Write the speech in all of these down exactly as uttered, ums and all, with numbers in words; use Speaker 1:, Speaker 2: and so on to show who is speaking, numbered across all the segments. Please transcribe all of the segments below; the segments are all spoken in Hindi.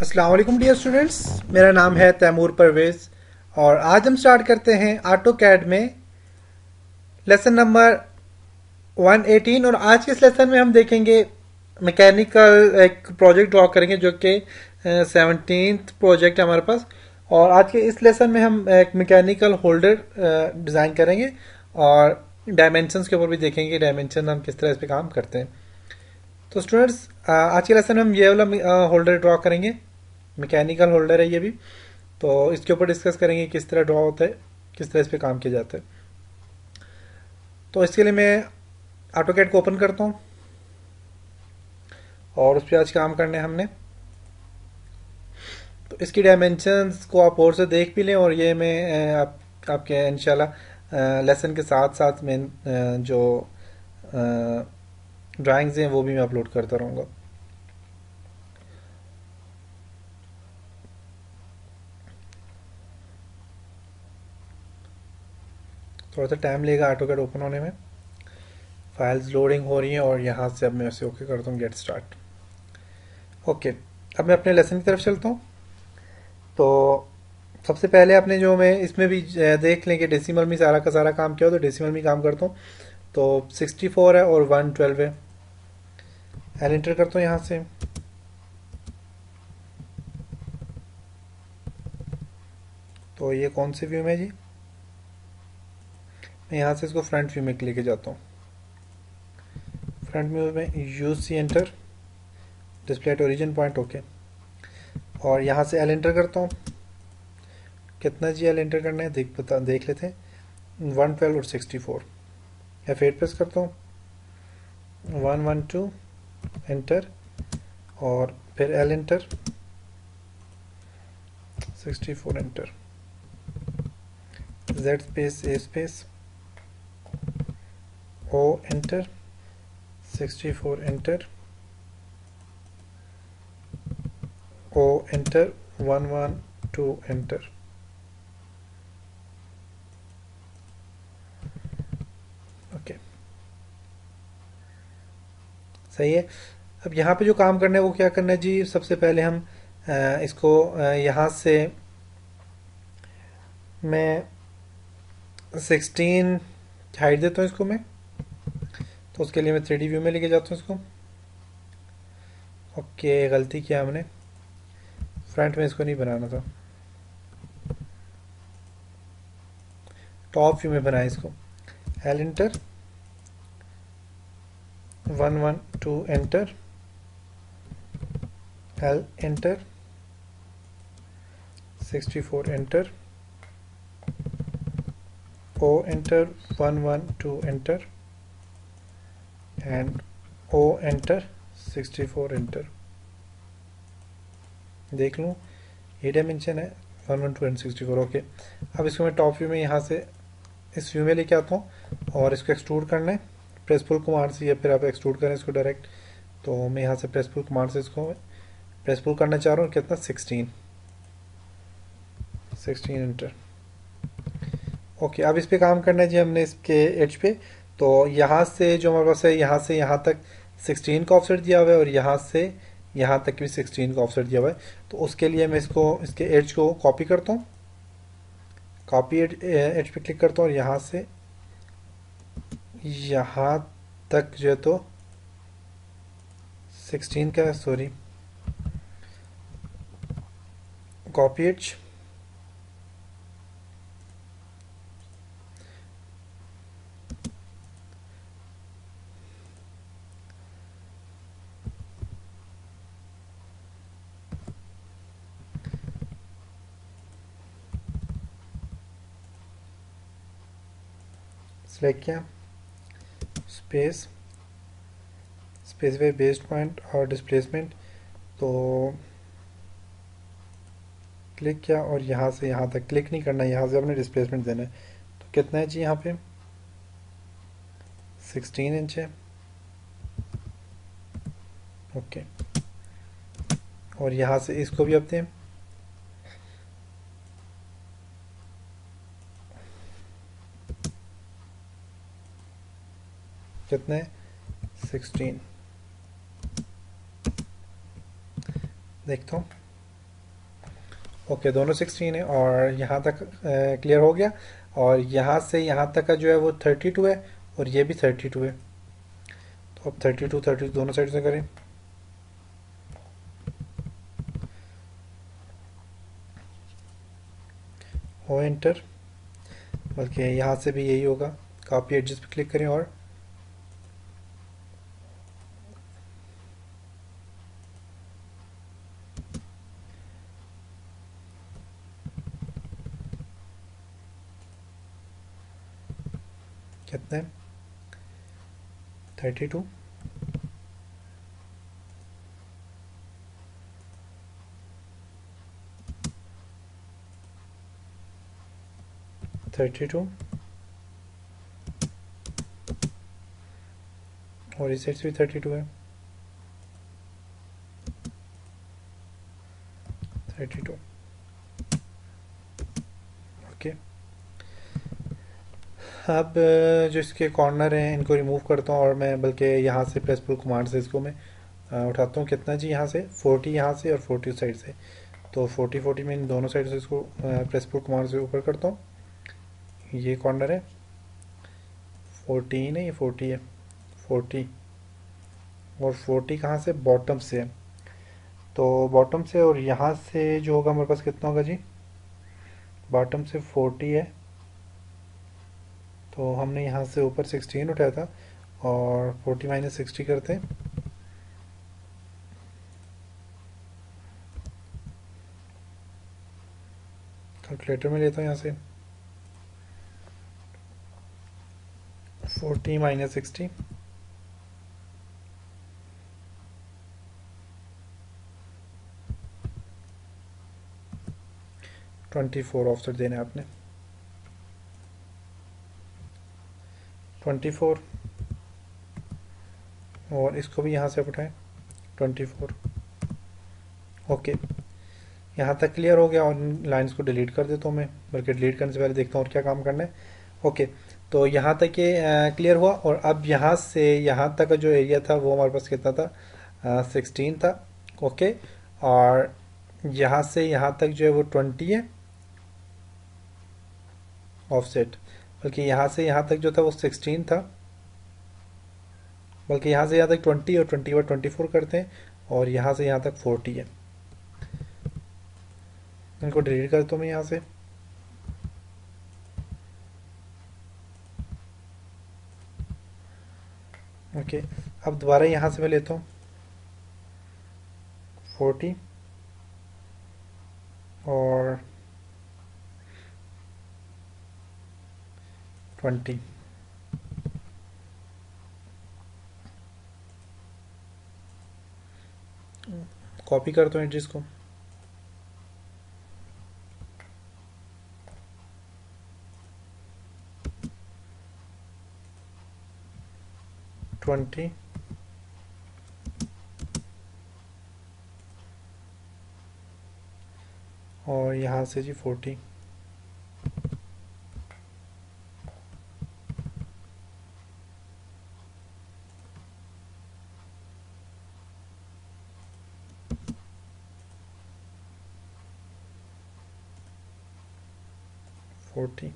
Speaker 1: अस्सलाम वालेकुम डियर स्टूडेंट्स, मेरा नाम है तैमूर परवेज़ और आज हम स्टार्ट करते हैं ऑटो कैड में लेसन नंबर वन एटीन। और आज के इस लेसन में हम देखेंगे मैकेनिकल एक प्रोजेक्ट ड्रॉ करेंगे जो कि सेवनटीन्थ प्रोजेक्ट है हमारे पास। और आज के इस लेसन में हम एक मैकेनिकल होल्डर डिज़ाइन करेंगे और डायमेंशंस के ऊपर भी देखेंगे डायमेंशन हम किस तरह इस पे काम करते हैं। तो स्टूडेंट्स, आज के लेसन में हम ये वाला होल्डर ड्रॉ करेंगे। मैकेनिकल होल्डर है ये भी, तो इसके ऊपर डिस्कस करेंगे किस तरह ड्रॉ होता है, किस तरह इस पे काम किया जाता है। तो इसके लिए मैं ऑटोकैड को ओपन करता हूँ और उस पर आज काम करने हमने। तो इसकी डायमेंशंस को आप और से देख भी लें और ये मैं आप, आपके इंशाल्लाह लेसन के साथ साथ में जो ड्राइंग्स हैं वो भी मैं अपलोड करता रहूँगा। थोड़ा सा टाइम लेगा ऑटोकैड ओपन होने में, फाइल्स लोडिंग हो रही हैं और यहाँ से अब मैं ऐसे ओके करता हूँ गेट स्टार्ट। ओके, अब मैं अपने लेसन की तरफ चलता हूँ। तो सबसे पहले आपने जो मैं इसमें भी देख लें कि डेसिमल में सारा का सारा काम क्या हो, तो डेसिमल में काम करता हूँ। तो सिक्सटी फोर है और वन ट्वेल्व है। एल एंटर करता हूँ यहाँ से। तो ये कौन से व्यू में जी, मैं यहाँ से इसको फ्रंट व्यू में लेके जाता हूँ। फ्रंट व्यू में use C enter, display at origin point okay. और यहाँ से एल एंटर करता हूँ। कितना जी एल एंटर करना है देख बता देख लेते हैं, वन ट्वेल्व और sixty four. F eight press करता हूँ, वन वन टू एंटर और फिर L enter, sixty four enter, Z space A space O enter, sixty four enter, O enter, one one two enter. Okay सही है। अब यहाँ पे जो काम करना है वो क्या करना है जी, सबसे पहले हम आ, इसको यहाँ से मैं सिक्सटीन हाइट देता हूँ इसको मैं। तो उसके लिए मैं थ्री डी व्यू में लेके जाता हूँ इसको। ओके, गलती किया हमने, फ्रंट में इसको नहीं बनाना था, टॉप व्यू में बनाया इसको। L enter, one one two enter, L enter, sixty four enter, O enter, one one two enter and O enter, sixty four enter. देख लूँ ये डायमेंशन है one one two and sixty four. Okay, अब इसको मैं टॉप व्यू में यहाँ से इस व्यू में लेके आता हूँ और इसको एक्सट्रूड करना है प्रेस पुल कमांड से, या फिर आप एक्सट्रूड करें इसको डायरेक्ट। तो मैं यहाँ से प्रेस पुल कमांड से इसको प्रेस पुल करना चाह रहा हूँ। कितना, सिक्सटीन, सिक्सटीन एंटर। ओके, अब इस पे काम करना है जी हमने इसके एज पे। तो यहाँ से जो हमारे पास है, यहाँ से यहाँ तक सिक्सटीन का ऑफसेट दिया हुआ है और यहाँ से यहाँ तक भी सिक्सटीन का ऑफसेट दिया हुआ है। तो उसके लिए मैं इसको इसके एज को कॉपी करता हूँ, कॉपी एज एज पे क्लिक करता हूँ और यहाँ से यहाँ तक जो है तो सिक्सटीन का, सॉरी, कॉपी एज, सेलेक्ट किया, स्पेस, स्पेसिफाई बेस्ड पॉइंट और डिस्प्लेसमेंट। तो क्लिक किया और यहाँ से यहाँ तक क्लिक नहीं करना, यहाँ से अपने डिस्प्लेसमेंट देना है। तो कितना है जी यहाँ पे, सिक्सटीन इंच है। ओके, और यहाँ से इसको भी अब दें, कितना है, सिक्सटीन। देखता हूँ ओके, दोनों सिक्सटीन है और यहाँ तक क्लियर हो गया। और यहाँ से यहाँ तक का जो है वो थर्टी टू है और ये भी थर्टी टू है। तो अब थर्टी टू थर्टी टू दोनों साइड से करें। ओ एंटर, बल्कि यहाँ से भी यही होगा। कॉपी एडजस्ट पे क्लिक करें और कितने, थर्टी टू, थर्टी टू और इस साइड से भी थर्टी टू है, थर्टी टू। ओके, अब जो इसके कॉर्नर हैं इनको रिमूव करता हूँ और मैं बल्कि यहाँ से प्रेस पुल कमांड से इसको मैं उठाता हूँ। कितना जी, यहाँ से फोर्टी यहाँ से और फोर्टी उस साइड से। तो फोर्टी फोर्टी में इन दोनों साइड से इसको प्रेस पुल कमांड से ऊपर करता हूँ। ये कॉर्नर है, फोर्टीन है, ये फोर्टी है, फोर्टी और फोर्टी कहाँ से, बॉटम से है। तो बॉटम से और यहाँ से जो होगा हमारे पास कितना होगा जी, बॉटम से फोर्टी है तो हमने यहाँ से ऊपर सिक्सटीन उठाया था और फोर्टी माइनस सिक्सटी करते हैं। कैलकुलेटर में लेता हूँ यहाँ से, forty minus sixty, twenty four offset देना है आपने, ट्वेंटी फोर और इसको भी यहाँ से उठाएं, ट्वेंटी फोर। ओके, यहाँ तक क्लियर हो गया और लाइंस को डिलीट कर देता हूँ मैं, बल्कि डिलीट करने से पहले देखता हूँ और क्या काम करना है। ओके, तो यहाँ तक ये क्लियर हुआ और अब यहाँ से यहाँ तक का जो एरिया था वो हमारे पास कितना था, सिक्सटीन था। ओके, और यहाँ से यहाँ तक जो है वो ट्वेंटी है ऑफसेट, बल्कि यहाँ से यहाँ तक जो था वो सिक्सटीन था, बल्कि यहाँ से यहाँ तक ट्वेंटी और ट्वेंटी और ट्वेंटी फोर करते हैं और यहाँ से यहाँ तक फोर्टी है। इनको डिलीट करता हूँ मैं यहाँ से। ओके, अब दोबारा यहाँ से मैं लेता हूँ फोर्टी और ट्वेंटी, कॉपी करता हूँ एड्रेस को, ट्वेंटी और यहाँ से जी फोर्टी। फोर्टी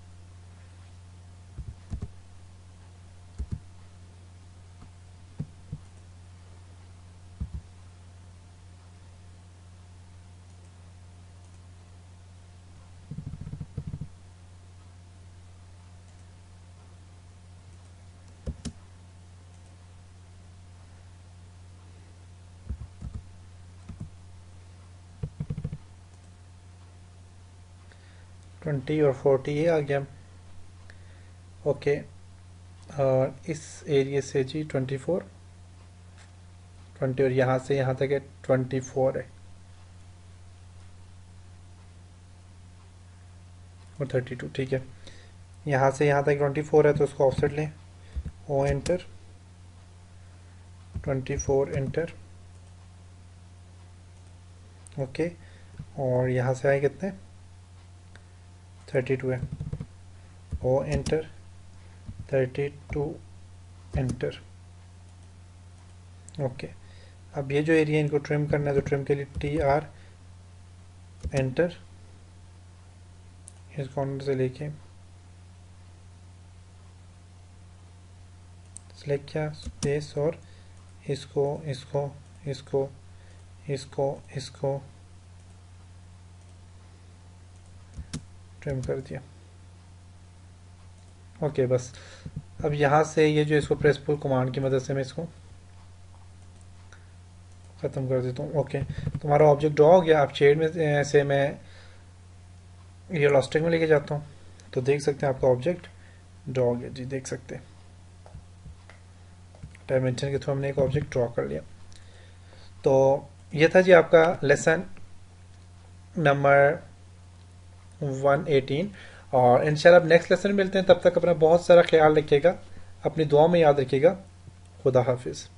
Speaker 1: ट्वेंटी और फोर्टी ये आ गया। ओके, और इस एरिया से जी ट्वेंटी फोर, ट्वेंटी और यहाँ से यहाँ तक है ट्वेंटी फोर है और थर्टी टू। ठीक है, यहाँ से यहाँ तक ट्वेंटी फोर है तो उसको ऑफसेट लें, O enter, twenty four enter. Okay, और यहाँ से आए कितने, थर्टी टू है, O enter, thirty two enter. Okay, अब ये जो एरिया इनको ट्रिम करना है तो ट्रिम के लिए टी आर एंटर, इस कॉर्नर से लेके सेलेक्ट किया स्पेस और इसको इसको इसको इसको इसको ट्रिम कर दिया। ओके बस अब यहाँ से ये जो इसको प्रेस पुल कमांड की मदद से मैं इसको ख़त्म कर देता हूँ। ओके तुम्हारा ऑब्जेक्ट ड्रॉ हो गया। अब शेड में से मैं ये लॉस्टिक में लेके जाता हूँ तो देख सकते हैं आपका ऑब्जेक्ट ड्रॉ हो गया जी, देख सकते हैं डायमेंशन के थ्रू हमने एक ऑब्जेक्ट ड्रॉ कर लिया। तो ये था जी आपका लेसन नंबर वन एटीन और इंशाल्लाह अब नेक्स्ट लेसन में मिलते हैं। तब तक अपना बहुत सारा ख्याल रखिएगा, अपनी दुआ में याद रखिएगा। खुदा हाफिज़।